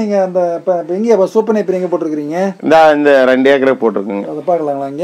நீங்க அந்த எங்க சூப்பர் நேப்பியர் எங்க போட்டுருக்கீங்க? இந்த 2 ஏக்கர் போட்டுருக்குங்க. அதை பார்க்கலாங்களா இங்க?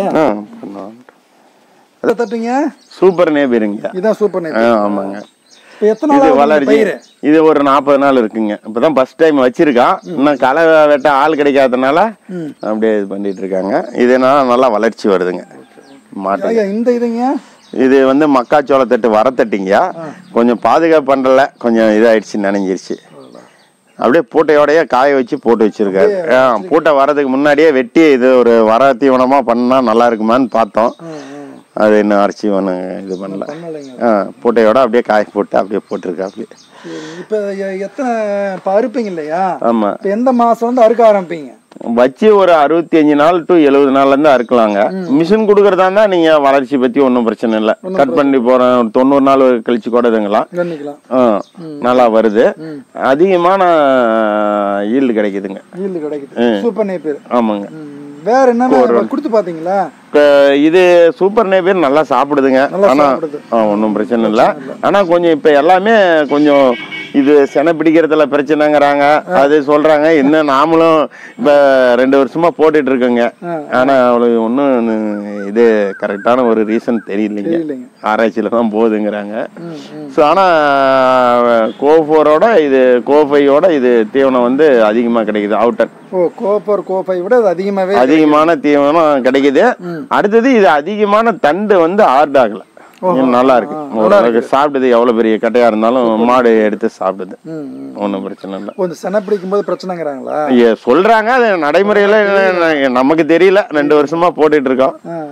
அதை தட்டுங்க. சூப்பர் நேப்பியருங்க. இதான் சூப்பர் நேப்பியர். ஆமாங்க. இப்போ எத்தனை நாள் வளர்ச்சி? இது ஒரு 40 நாள் இருக்குங்க. இப்பதான் ஃபர்ஸ்ட் டைம் வச்சிருக்கான். இன்னும் களை வெட்ட ஆள் கிடைக்காதனால அப்படியே இது பண்ணிட்டு இருக்காங்க. இதனால நல்லா வளர்ச்சி வருதுங்க மாட்டு. இந்த இதுங்க இது மக்காச்சோள தட்டு வரத்தட்டிங்க. கொஞ்சம் பாதுகாப்பு பண்றல, கொஞ்சம் இதாயிடுச்சு, நனைஞ்சிருச்சு. அப்படியே பூட்டையோடய காய வச்சு போட்டு வச்சிருக்காரு. பூட்டை வரதுக்கு முன்னாடியே வெட்டி இது ஒரு வர தீவனமா பண்ணா நல்லா இருக்குமான்னு பார்த்தோம். அது இன்னும் அரைச்சி இது பண்ணல. பூட்டையோட அப்படியே காய போட்டு அப்படியே போட்டிருக்காப்ல. இப்போ எத்தனை அறுப்பீங்க இல்லையா? ஆமா. எந்த மாசம் அறுக்க ஆரம்பிப்பீங்க? வச்சு ஒரு 65 நாள் டு 70 நாள்ல இருந்து அறுக்கலாங்க. மிஷின் குடுக்கறதா இருந்தா நீங்க வளர்ச்சி பத்தி ஒன்னும் பிரச்சனை இல்ல. கட் பண்ணி போற 90 நாள் கழிச்சு கூட இதுங்களாம் நல்லா வருது. அதிகமான ஈல்டு கிடைக்குதுங்க. ஈல்டு கிடைக்குது. Super Napier. ஆமாங்க. வேற என்ன கொடுத்து பாத்தீங்களா? இது சூப்பர் நேப்பியர் நல்லா சாப்பிடுதுங்க. ஆனா ஒன்னும் பிரச்சனை இல்ல. ஆனா கொஞ்சம் இப்ப எல்லாமே கொஞ்சம் இது செனை பிடிக்கிறதுல பிரச்சனைங்கிறாங்க. அது சொல்றாங்க. இன்னும் நாமளும் இப்ப 2 வருஷமா போட்டுட்டு இருக்கோங்க. ஆனா அவளுக்கு ஒன்னும் இது கரெக்டான ஒரு ரீசன் தெரியலைங்க. ஆராய்ச்சியில தான் போகுதுங்கிறாங்க. ஆனா கோஃபோரோட இது கோஃபையோட இது தீவனம் அதிகமா கிடைக்குது. அவுட்டர் கோஃபை விட அதிகமான தீவனம் கிடைக்குது. அடுத்தது இது அதிகமான தண்டு ஹார்ட் ஆகல. நல்லா இருக்கு. சாப்பிடுது. எவ்வளவு பெரிய கட்டையா இருந்தாலும் மாடு எடுத்து சாப்பிடுது. ஒன்னும் பிரச்சனை இல்ல. கொஞ்சம் செனை பிடிக்கும் போது பிரச்சனைங்கிறாங்களா? சொல்றாங்க. அது நடைமுறையில நமக்கு தெரியல. 2 வருஷமா போட்டுட்டு இருக்கோம்.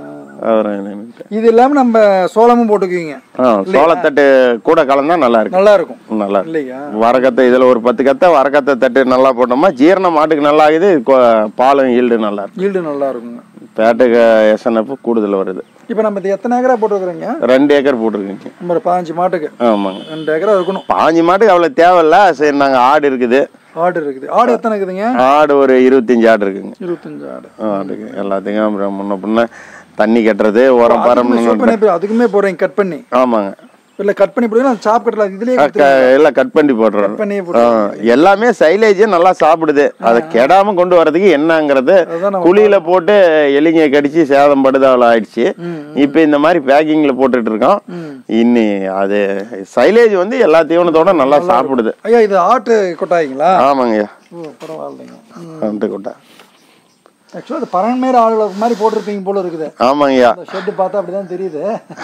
இது இல்லாம நம்ம சோளமும் போட்டுக்குவீங்க. சோளத்தட்டு கூட கலந்தா நல்லா இருக்கு. நல்லா இருக்கும். நல்லா இல்லையா? வரக்கத்தை இதுல ஒரு 10 கத்தை வரக்கத்தை தட்டு நல்லா போட்டோமா ஜீரணம் மாட்டுக்கு நல்லா ஆகுது. பாலும் ஈல்டு நல்லா இருக்கும். ஈல்டு நல்லா இருக்குங்க. பேட்டுக்கு எஸ்என்எஃப் கூடுதல் வருது. இப்ப நம்ம எத்தனை ஏக்கரா போட்டுருக்கீங்க? 2 ஏக்கர் போட்டுருக்கீங்க. 15 மாட்டுக்கு. ஆமாங்க. 2 ஏக்கரா இருக்கணும். 15 மாட்டுக்கு அவ்வளவு தேவையில்ல. சரி, நாங்க ஆடு இருக்குது. ஆடு எத்தனை இருக்குதுங்க? ஆடு ஒரு 25 ஆடு இருக்குங்க. 25 ஆடு ஆடுக்கு எல்லாத்துக்கும் முன்ன பின்ன தண்ணி கட்டுறது, உரம் பரம் அதுக்குமே போறீங்க கட் பண்ணி? ஆமாங்க. இல்ல கட் பண்ணி போடுவீங்க. சாப் கட்டல இதுலயே இல்ல கட் பண்ணி போடுறோம். எல்லாமே சைலேஜ் நல்லா சாப்பிடுது. அதை கெடாம கொண்டு வரதுக்கு என்னங்கிறது குழியில போட்டு எலிங்க கடிச்சு சேதம் படுது. அவ்வளவு ஆயிடுச்சு. இப்ப இந்த மாதிரி பேக்கிங்ல போட்டுட்டு இருக்கோம். இன்னி அது சைலேஜ் எல்லா தீவனத்தோட நல்லா சாப்பிடுது. ஐயா இது ஆட்டு கொட்டாய்ங்களா? ஆமாங்க. பரவாயில்லைங்க. ஆட்டு கொட்டா ஆக்சுவலா அது பரண்மேர ஆளுகளுக்கு மாதிரி போட்டிருப்பீங்க போல இருக்குது. ஆமாங்கய்யா. ஷெட் பார்த்தா அப்படிதான் தெரியுது.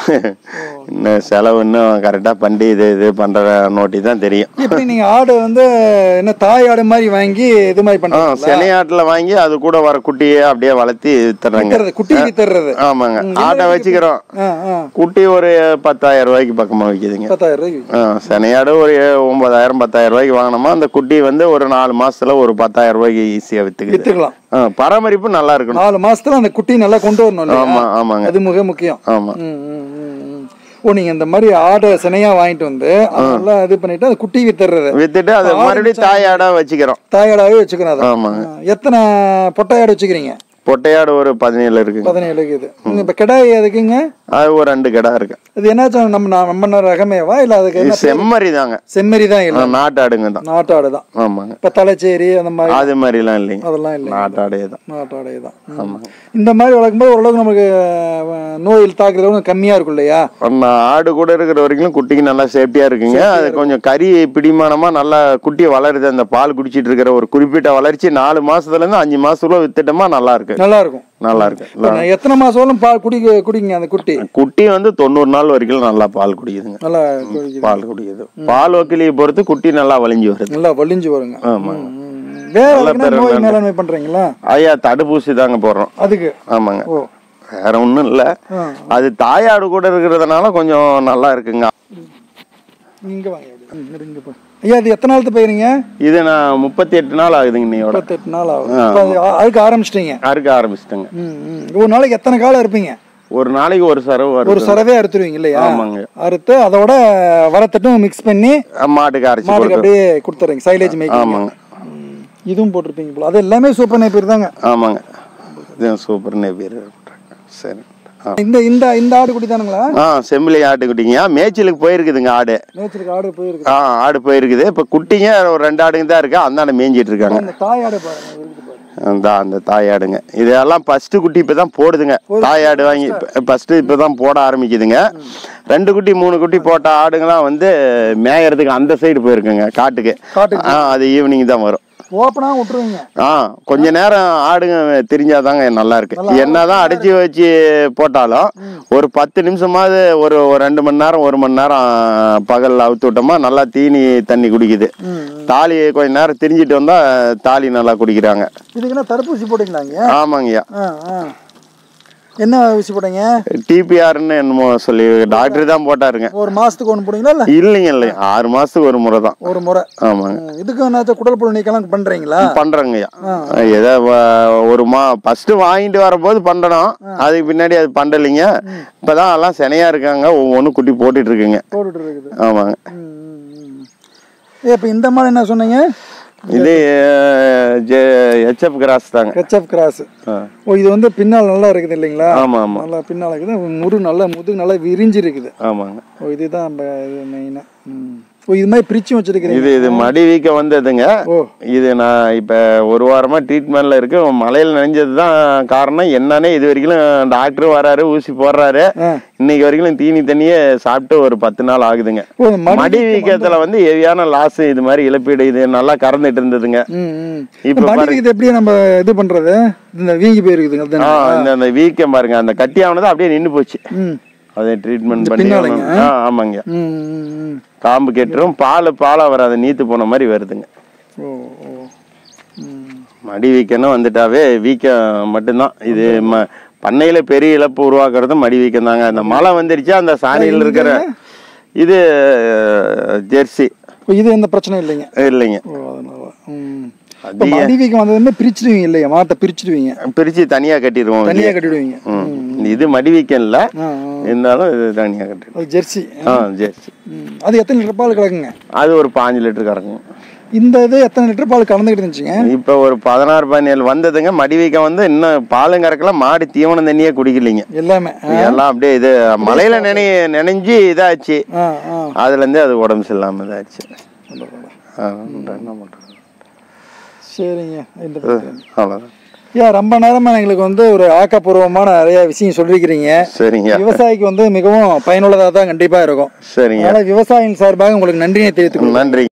இன்னும் செலவு இன்னும் கரெக்டா பண்ணி இது பண்ற நோட்டி தான் தெரியும். இப்படி நீங்க ஆடு என்ன தாய் ஆடு மாதிரி வாங்கி இது மாதிரி பண்றீங்க? செனை ஆட்டுல வாங்கி அது கூட வர குட்டியை அப்படியே வளர்த்தி வித்துறாங்க. குட்டிக்கு தர்றது? ஆமாங்க. ஆட்டை வச்சுக்கிறோம். குட்டி ஒரு 10,000 ரூபாய்க்கு பக்கமா விக்குதுங்க. 10,000 ரூபாய்க்கு. செனையாடு ஒரு 9,000 10,000 ரூபாய்க்கு வாங்கினோமா அந்த குட்டி ஒரு 4 மாசத்துல ஒரு 10,000 ரூபாய்க்கு ஈஸியா வித்துக்கலாம். பராமரிப்பு நல்லா இருக்கணும். 4 மாசத்துல அந்த குட்டி நல்லா கொண்டு வரணும். ஆமா ஆமாங்க. அது மிக முக்கியம். ஆமா. நீங்க இந்த மாதிரி ஆடை சினையா வாங்கிட்டு அதெல்லாம் இது பண்ணிட்டு அந்த குட்டி வித்துட்டு அது மறுபடியும் தாயாடா வச்சுக்கிறோம். தாயாடாவே வச்சுக்கிறோம். ஆமாங்க. எத்தனை பொட்டையாடு வச்சுக்கிறீங்க? பொட்டையாடு ஒரு 17 இருக்கு. 17 இருக்குது. இப்ப கிடாய் எதுக்குங்க? அது ஒரு 2 கிடா இருக்கு. இது என்னாச்சும் நம்ம ரகமேவா இல்ல அதுக்கு செம்மறி தாங்க. செம்மறி தான் இல்ல, நாட்டாடுங்க தான். நாட்டாடு தான். ஆமாங்க. இப்ப தலைச்சேரி அந்த மாதிரி அது மாதிரி எல்லாம் இல்லைங்க. அதெல்லாம் இல்ல, நாட்டாடே தான். நாட்டாடே தான். ஆமாங்க. இந்த மாதிரி வளர்க்கும்போது ஓரளவுக்கு நமக்கு நோயில் தாக்குறது கம்மியா இருக்கும் இல்லையா? ஆடு கூட இருக்கிற வரைக்கும் குட்டிக்கு நல்லா சேஃப்டியா இருக்குங்க. அது கொஞ்சம் கறி பிடிமானமா நல்லா குட்டி வளருது. அந்த பால் குடிச்சிட்டு இருக்கிற ஒரு குறிப்பிட்ட வளர்ச்சி 4 மாசத்துல இருந்து 5 மாசத்துக்குள்ள வித்துட்டோமா நல்லா இருக்கு. நல்லா இருக்கும். நல்லா இருக்கு. எத்தனை மாசம் பால் குடிங்க அந்த குட்டி? குட்டி 90 நாள் வரைக்கும் நல்லா பால் குடிக்குதுங்க. நல்லா பால் குடிக்குது. பால் வக்கிலியை பொறுத்து குட்டி நல்லா வலிஞ்சு வருது. நல்லா வலிஞ்சு வருங்க. ஆமா. வேற நோய் மேலாண்மை பண்றீங்களா? ஐயா தடுப்பூசி தாங்க போடுறோம் அதுக்கு. ஆமாங்க. வேற ஒண்ணும் இல்ல. அது தாயாடு கூட இருக்கிறதுனால கொஞ்சம் நல்லா இருக்குங்க. இங்க வாங்க. ஐயா இது எத்தனை நாளுக்கு போயிருங்க? இது நான் 38 நாள் ஆகுதுங்க. இன்னையோட 38 நாள் ஆகுது. அறுக்க ஆரம்பிச்சிட்டீங்க? அறுக்க ஆரம்பிச்சிட்டேங்க. ஒரு நாளைக்கு எத்தனை காலம் இருப்பீங்க? ஒரு நாளைக்கு ஒரு சரவு. ஒரு சரவே அறுத்துருவீங்க இல்லையா? ஆமாங்க. அறுத்து அதோட வரத்தட்டும் மிக்ஸ் பண்ணி மாட்டுக்கு அரைச்சி மாட்டுக்கு அப்படியே கொடுத்துறீங்க. Silage making. ஆமாங்க. இதுவும் போட்டிருப்பீங்க போல. அது எல்லாமே சூப்பர் நேப்பியர் தாங்க. ஆமாங்க. இது சூப்பர் நேப்பியர். சரி. இந்த இந்த இந்த ஆடு குட்டி தானுங்களா? செம்பிளி ஆட்டுக்குட்டிங்க. மேய்ச்சலுக்கு போயிருக்குதுங்க ஆடு. மேய்ச்சலுக்கு ஆடு போயிருக்கு. ஆடு போயிருக்குது. இப்போ குட்டிங்க ஒரு 2 ஆடுங்க தான் இருக்கு. அந்த ஆடு மேய்ஞ்சிட்டு இருக்காங்க. அந்த தாய் ஆடு பாருங்க. அந்த தாயாடுங்க இதெல்லாம் ஃபர்ஸ்ட் குட்டி இப்பதான் போடுதுங்க. தாயாடு வாங்கி ஃபர்ஸ்ட் இப்பதான் போட ஆரம்பிக்குதுங்க. 2 குட்டி 3 குட்டி போட்ட ஆடுங்கெல்லாம் வந்து மேயறதுக்கு அந்த சைடு போயிருக்குங்க காட்டுக்கு. அது ஈவினிங் தான் வரும். ஓப்பனா விட்டுருவீங்க? கொஞ்ச நேரம் ஆடுங்க தெரிஞ்சாதாங்க நல்லா இருக்கு. என்னதான் அடைச்சி வச்சு போட்டாலும் ஒரு 10 நிமிஷமாவது ஒரு 2 மணி நேரம் 1 மணி நேரம் பகல் அவுத்து விட்டோமா நல்லா தீனி தண்ணி குடிக்குது. தாலி கொஞ்ச நேரம் திரிஞ்சிட்டு வந்தா தாலி நல்லா குடிக்கிறாங்க. இதுக்கு தடுப்பூசி போட்டீங்களாங்க? ஆமாங்கய்யா. என்ன ஊசி போட்டீங்க? டிபிஆர்னு என்னமோ சொல்லி டாக்டர் தான் போட்டாருங்க. ஒரு மாசத்துக்கு ஒன்று போடுங்களா? இல்லைங்க 6 மாசத்துக்கு ஒரு முறை தான். ஒரு முறை. ஆமாங்க. இதுக்கு என்ன குடல் புழு நீக்கலாம் பண்றீங்களா? பண்றேங்கய்யா. ஏதோ ஒரு ஃபர்ஸ்ட் வாங்கிட்டு வரும்போது பண்றோம். அதுக்கு பின்னாடி அது பண்றலைங்க. இப்பதான் எல்லாம் சினையா இருக்காங்க. ஒவ்வொன்றும் குட்டி போட்டுட்டு இருக்குங்க. ஆமாங்க. இப்ப இந்த மாதிரி என்ன சொன்னீங்க? இது ஹெச்எஃப் கிராஸ் தாங்க. HF cross. இது வந்து பின்னால் நல்லா இருக்குது இல்லைங்களா? ஆமா ஆமா. நல்லா பின்னால் இருக்குது. முதுகு நல்லா விரிஞ்சு இருக்குது. ஆமாங்க. இதுதான் மெயினா. இது மாதிரி பிரிச்சு வச்சிருக்கீங்க. இது மடி வீக்க வந்ததுங்க. இது நான் இப்ப ஒரு வாரமா ட்ரீட்மெண்ட்ல இருக்கு. மழையில நனைஞ்சதுதான் காரணம். என்னன்னே இது வரைக்கும் டாக்டர் வராரு, ஊசி போடுறாரு. இன்னைக்கு வரைக்கும் தீனி தண்ணியே சாப்பிட்டு ஒரு 10 நாள் ஆகுதுங்க. மடி வீக்கத்துல வந்து ஹெவியான லாஸ் இது மாதிரி இழப்பீடு இது நல்லா கறந்துட்டு இருந்ததுங்க. இப்ப எப்படி நம்ம இது பண்றது? இந்த வீங்கி போயிருக்குதுங்க. இந்த வீக்கம் பாருங்க, அந்த கட்டி ஆனது அப்படியே நின்னு போச்சு. அதை ட்ரீட்மெண்ட் பண்ணி. ஆமாங்க. காம்பு கெட்டுரும். பாலா வராது, நீத்து போன மாதிரி வருதுங்க. மடி வீக்கம்னு வந்துட்டாவே வீக்கம் மட்டும்தான். இது பண்ணையில பெரிய இழப்பு உருவாக்குறது மடி வீக்கம் தாங்க. அந்த மழை வந்துருச்சா அந்த சாணியில் இருக்கிற இது ஜெர்சி. இது எந்த பிரச்சனை இல்லைங்க? இல்லைங்க. பிரிச்சிடுவீங்க இல்லையா? மாட்டை பிரிச்சிடுவீங்க? பிரிச்சு தனியா கட்டிடுவீங்க. இது மடி வீக்கம் இல்ல, இருந்தாலும் இது தனியா கட்டிடுவோம். ஜெர்சி. ஜெர்சி. அது எத்தனை லிட்டர் பால் கறக்குங்க? அது ஒரு 5 லிட்டர் கறக்குங்க. இந்த இது எத்தனை லிட்டர் பால் கறந்துகிட்டு இருந்துச்சுங்க? இப்ப ஒரு 16-17 வந்ததுங்க. மடி வீக்கம் வந்து இன்னும் பாலும் கறக்கலாம். மாடு தீவனம் தண்ணியே குடிக்கலைங்க. எல்லாம் அப்படியே இது மழையில நினைஞ்சு இதாச்சு. அதுல இருந்து அது உடம்பு சரியில்லாம இதாச்சு. என்ன பண்றது? சரிங்க. அவ்வளவுதான். ரொம்ப நேரமா எங்களுக்கு வந்து ஒரு ஆக்கப்பூர்வமான நிறைய விஷயம் சொல்லிருக்கிறீங்க. சரிங்க. விவசாயிக்கு வந்து மிகவும் பயனுள்ளதா தான் கண்டிப்பா இருக்கும். சரிங்க. விவசாயியின் சார்பாக உங்களுக்கு நன்றியை தெரிவித்துக் கொள்கிறேன். நன்றி.